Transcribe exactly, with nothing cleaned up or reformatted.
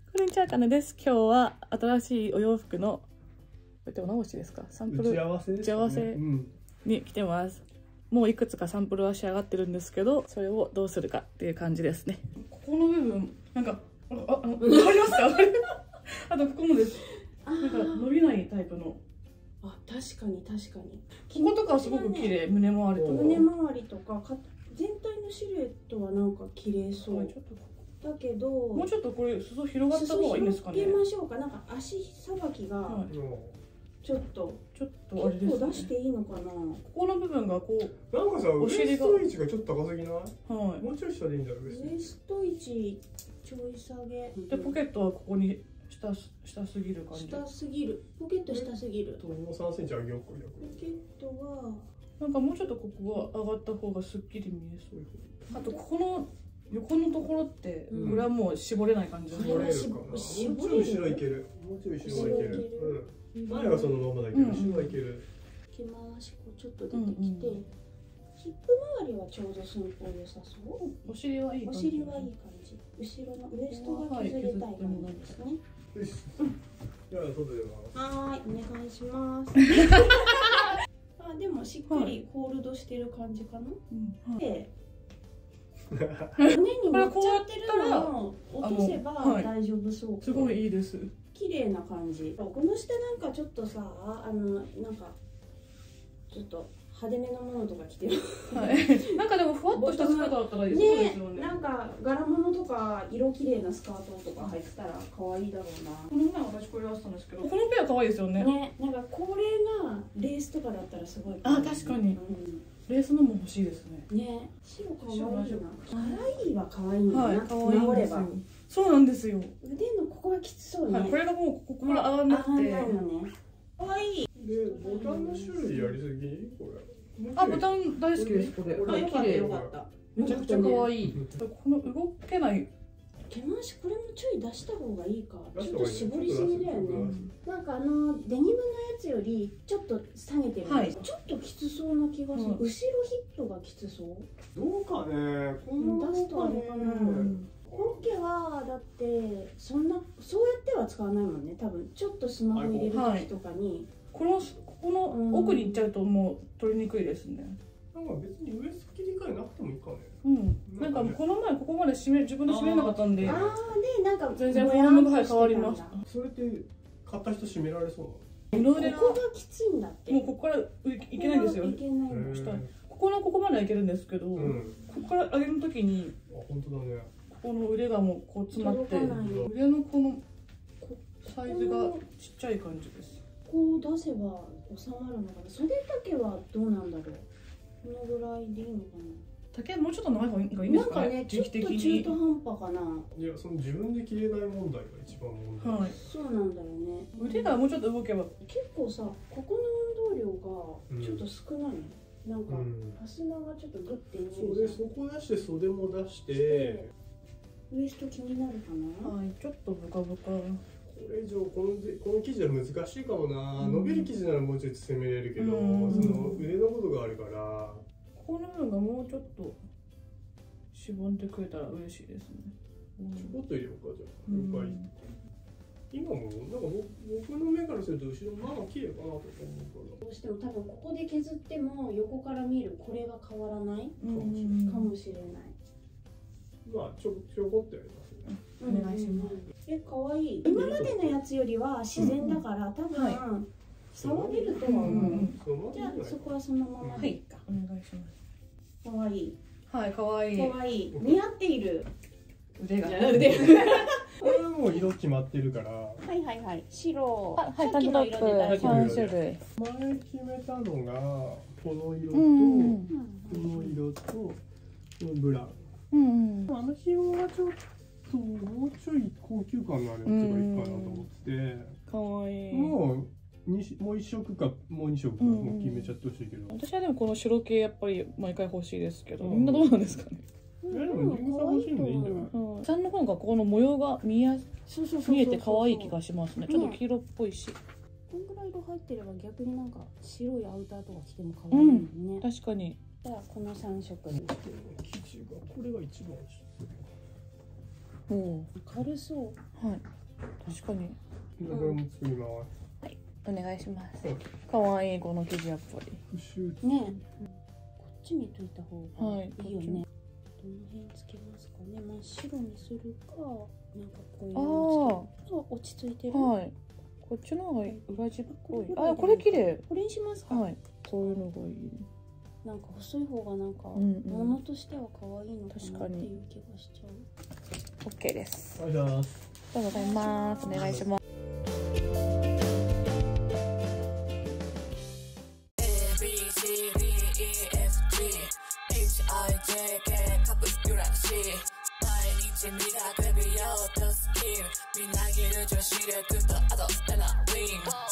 こんにちは、かなです。今日は新しいお洋服のでも直しですか、サンプル打ち合わせですかね。 打ち合わせに来てます。もういくつかサンプルは仕上がってるんですけど、それをどうするかっていう感じですね。ここの部分なんかあああわかりますか？あとここもです。なんか伸びないタイプの。 あ、確かに確かに。 こことかはすごく綺麗、胸周りとか。 胸周りとかか全体のシルエットはなんか綺麗そう。 はい、ちょっとだけどもうちょっとこれ裾広がった方がいいんですかね。 裾広げましょうか。なんか足さばきがちょっと、 はい、ちょっとあれですね。 結構出していいのかな。 ここの部分がこうなんかさ、ウエスト位置がちょっと高すぎない？はい。もうちょい下でいいんだろう。 ウエスト位置ちょい下げ。 でポケットはここに下下すぎる感じ。 下すぎる。ポケット下すぎる。 もうさんセンチ上げようか。 ポケットはなんかもうちょっとここが上がった方がすっきり見えそう。あとここの横のところって、うん、これはもう絞れない感じです。 絞れるかな。もうちょい後ろいける。もうちょい後ろいける。うん。前はそのままだけど、後ろはいける。 着回しこうちょっと出てきて、うんうん、ヒップ周りはちょうど寸法良さそう。 お尻はいい感じ。 お尻はいい感じ。後ろのウエストが削れたい感じですね。 よし。じゃあ外では。はーい、お願いします。あ、でもしっかりホールドしてる感じかな。うん、で。胸に乗っちゃってるのを落とせば大丈夫そう。 すごいいいです。 綺麗な感じ。この下なんかちょっとさ、あのなんかちょっと派手めのものとか着てる。はい。なんかでもふわっとしたスカートだったらいいですよね。なんか柄物とか色綺麗なスカートとか履いてたら可愛いだろうな。 この前私これ合わせたんですけど、このペア可愛いですよね。 ね、なんかこれがレースとかだったらすごい。 あ、確かに。レースのも欲しいですね。 ね、白可愛いな。可愛いは可愛いんだな。 はい、可愛いんですよ。そうなんですよ。 腕のここがきつそうね。 これがもうここから上がんなくて。 上がんないのね。可愛い。 で、ボタンの種類やりすぎ？これ。 あ、ボタン大好きです。これ。 これ綺麗。よかった。 めちゃくちゃ可愛い。この動けない。 手回しこれもちょい出した方がいいか。ちょっと絞りすぎだよね。なんかあのデニムのやつよりちょっと下げてるんです。ちょっときつそうな気がする。後ろヒップがきつそう。 どうかね。 出すとあれかな。ホッケはだってそんなそうやっては使わないもんね。多分ちょっとスマホ入れる時とかにこのここの奥に行っちゃうともう取りにくいですね。 なんか別にウエスト切り替えなくてもいいかね。 うん。なんかこの前ここまで締め自分で締めなかったんで。 ああでなんか全然フォルムが変わりました。 それって買った人締められそうなの？ここがきついんだって。 もうここからいけないんですよ。 いけないの。 ここのここまではいけるんですけど、ここから上げるときに、 あ、本当だね。 ここの腕がもうこう詰まって、腕のこのサイズがちっちゃい感じです。 こう出せば収まるのかな。袖丈はどうなんだろう。このぐらいでいいのかな。 丈もうちょっと長い方がいいんですかね。 なんかね、ちょっと中途半端かな。 いや、その自分で着れない問題が一番問題。 はい。 そうなんだよね。 腕がもうちょっと動けば。 結構さ、ここの運動量がちょっと少ない。なんかファスナーがちょっとグッて。 そうで、そこ出して袖も出して。 ウエスト気になるかな。 はい、ちょっとブカブカ。 これ以上このこの生地は難しいかもな。伸びる生地ならもうちょっと攻めれるけど、その腕のことがあるから。 この部分がもうちょっと絞ってくれたら嬉しいですね。 ちょこっと入れようかじゃあ。了解。今もなんか僕の目からすると後ろまあ綺麗かなと思うから。 どうしても多分ここで削っても横から見るこれが変わらないかもしれない。 まあちょちょこっとやりますね。 お願いします。 え、可愛い。今までのやつよりは自然だから多分触れるとは思う。じゃあそこはそのままでいいか。 お願いします。 可愛い。 はい、可愛い。 可愛い。似合っている。 腕が。 腕。 これはもう色決まってるから。 はいはいはい。白。 はい、タンクトップ三種類。 前決めたのがこの色とこの色とこのブラウン。うんうん、あの日はちょっともうちょい高級感のあるやつがいいかなと思ってて、 かわいい。 もうにもう一色かもう二色かもう決めちゃってほしいけど、 私はでもこの白系やっぱり毎回欲しいですけど、みんなどうなんですかね。 いやでも自分が欲しいのでいいんじゃない？ さんの方がここの模様が見や見えて可愛い気がしますね。ちょっと黄色っぽいし。 こんぐらい色入ってれば逆になんか白いアウターとか着ても可愛いもんね。 確かに。 じゃあこの三色に。 生地がこれが一番おお、 軽そう。 はい。 確かに。 これも作ります。 はい、お願いします。可愛いこの生地やっぱり。 ね、こっち見といた方がいいよね。どの辺つけますかね。真っ白にするか、なんかこういうのつける。あ、落ち着いてる。はい。 こっちの方が裏地っぽい。あ、これ綺麗。 これにしますか。 はい。こういうのがいい。 なんか細い方がなんか物としては可愛いのかなっていう気がしちゃう。 オッケーです。 ありがとうございます。 ありがとうございます。お願いします。 磨く美容とスキルみなぎる女子力とアドレナリン